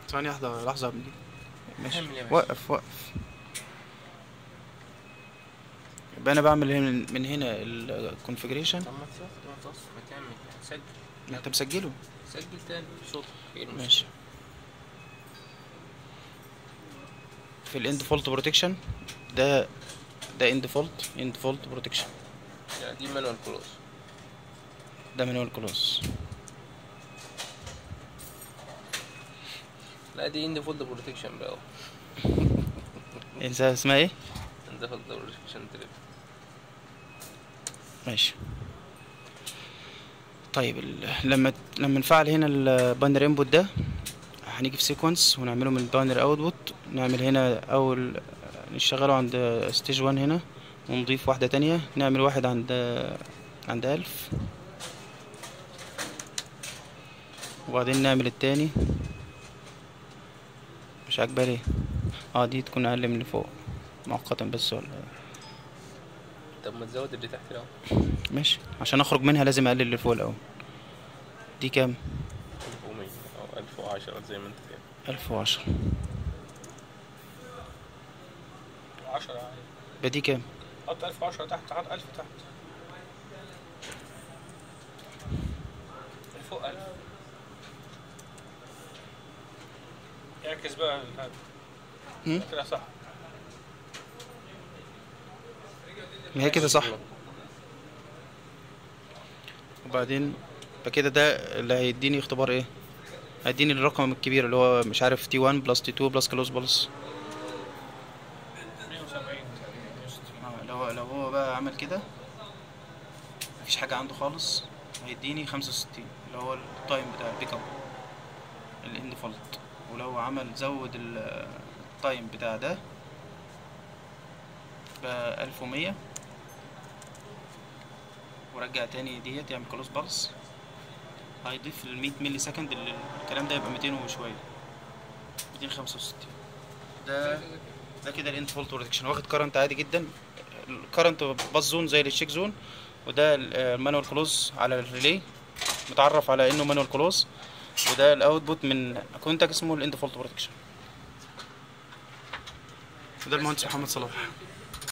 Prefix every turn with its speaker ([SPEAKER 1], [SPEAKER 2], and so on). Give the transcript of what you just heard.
[SPEAKER 1] ثانية واحدة، لحظة يا ابني. ماشي،
[SPEAKER 2] كمل يا باشا.
[SPEAKER 1] وقف وقف. يبقى انا بعمل من هنا الكونفيجريشن.
[SPEAKER 2] طب ما تعمل سجل.
[SPEAKER 1] ما انت مسجله.
[SPEAKER 2] سجل تاني صوتك، ايه المشكلة؟
[SPEAKER 1] ماشي. في الاند فولت بروتكشن ده، ده اند فولت بروتكشن.
[SPEAKER 2] يعني دي مانوال كلوز.
[SPEAKER 1] ده مانوال كلوز.
[SPEAKER 2] لا دي اند فولد بروتكشن بقى.
[SPEAKER 1] انسى اسمها ايه؟
[SPEAKER 2] اند فولد بروتكشن تريب.
[SPEAKER 1] ماشي. طيب لما نفعل هنا الباينري انبوت ده، هنيجي في سيكونس ونعمله من الباينري اوتبوت. نعمل هنا اول نشتغله عند ستيج 1 هنا، ونضيف واحدة تانية. نعمل واحد عند 1000، وبعدين نعمل التاني. مش عاجبها ليه؟ دي تكون اقل من اللي فوق مؤقتا بس، ولا؟
[SPEAKER 2] طب ما تزود اللي تحت الاول.
[SPEAKER 1] ماشي، عشان اخرج منها لازم اقلل اللي فوق الاول. دي كام؟
[SPEAKER 2] 1100 او 1010 زي ما انت كده.
[SPEAKER 1] 1010.
[SPEAKER 3] 10 عادي.
[SPEAKER 1] يبقى دي كام؟
[SPEAKER 3] حط 1010 تحت، حط 1000 تحت، من فوق 1000. اعكس بقى هذا كده صح.
[SPEAKER 1] ما هي كده صح. وبعدين يبقى كده ده اللي هيديني اختبار ايه؟ هيديني الرقم الكبير اللي هو مش عارف تي 1 بلس تي 2 بلس كلوز بلس
[SPEAKER 3] 170.
[SPEAKER 1] لو هو بقى عمل كده مفيش حاجة عنده خالص، هيديني 65 اللي هو التايم بتاع البيك اب الاند فولت. ولو عمل زود التايم بتاع ده ب 1100، ورجع تاني ديت يعمل كلوز بلس، هيضيف ال 100 ملي سكند. الكلام ده يبقى 200 وشوية، 265. ده كده الاند فولت بروتكشن، واخد كارنت عادي جدا. الكارنت باس زون زي التشيك زون، وده المانوال كلوز على الريلي متعرف على انه مانوال كلوز، وده الاوتبوت من كونتاكت اسمه الاند فولت بروتكشن. وده المهندس محمد صلاح.